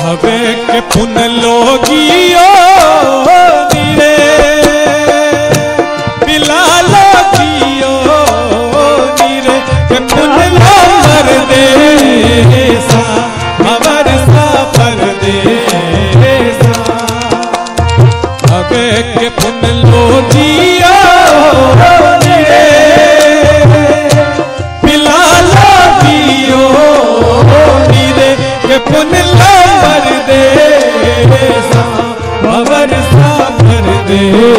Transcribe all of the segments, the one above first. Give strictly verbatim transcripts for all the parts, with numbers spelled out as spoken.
हवे के पुन लोगियो नीरे पिला लोगियो नीरे के पुन लो मर दे सा अवर सा पर दे सा हवे के पुन लोगियो नीरे पिला लोगियो नीरे के पुन भर दे सा भवर सा भर दे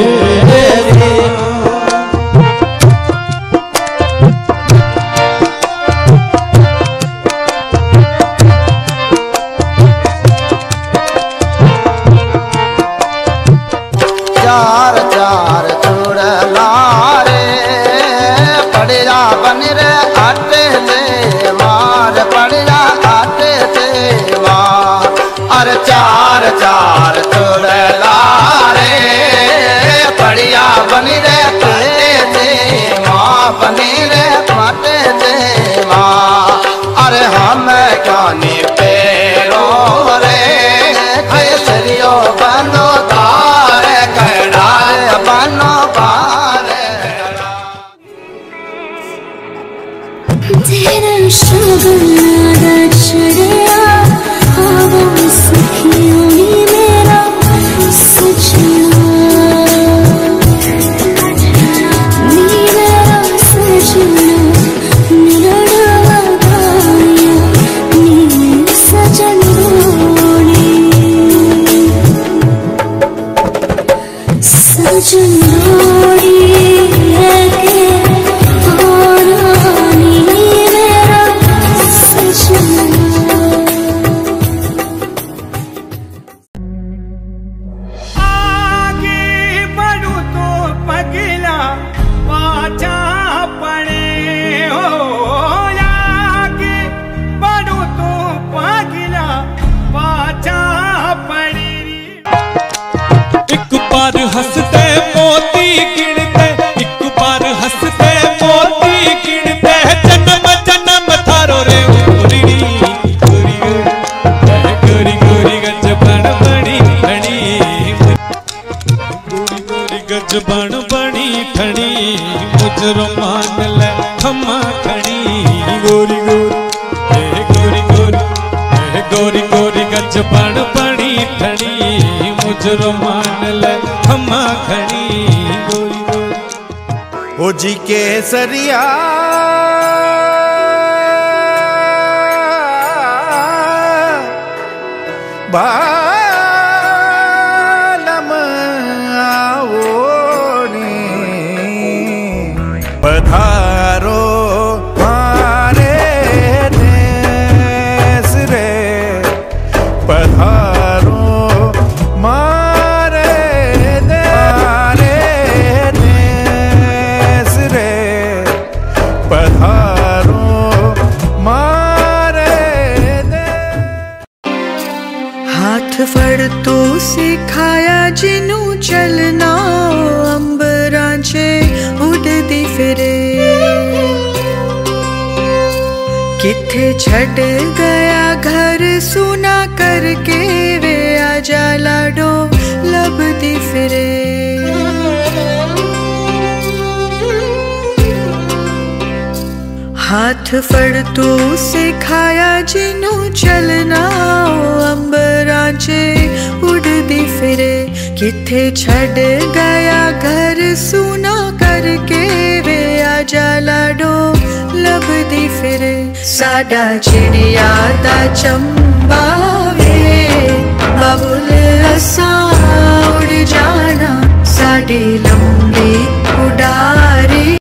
चार चार चुड़ला रे पड़िया बन रे आटे ले मार पड़िया आटे से मार अरे चार चार चुड़ला रे पड़िया बन रे आटे से माँ बनी रे आटे से माँ अरे हम कानी पेरो रे खैसरियो बनो तार कड़ार बनो पार तेरा शगुनादा चढ़िया हवा सखियों ही मेरा सजना नी मेरा सजना निरड़ा गाया नी सजन रोड़ी सजन रोड़ी है के हंसते मोती गिनते एक बार हंसते मोती गिनते जन्म जन्म थारो रे गोरी गोरी गोरी गोरी गज बण बणी ठणी गोरी गोरी गज बण बणी ठणी मुजरो मान ले खमा खणी गोरी गोरी गोरी गोरी गोरी गोरी गज बण बणी ठणी मुजरो मान ले खमा खड़ी गोरी गोरी ओ जी केसरिया बालम आओनी पधारो मारे देश रे पधारो फड़ तो सिखाया जिनू चलना अंबरांचे उड़दी फिरे किथे छड़ गया घर सुना करके वे आजा लाडो लबदी फिरे हाथ फड़ तू सिखाया जिनू चलना अंबरांचे उड़दी फिरे किथे छड़ गया घर सुना करके वे आजा लाडो लबदी फिरे साडा चिड़िया दा चंबा वे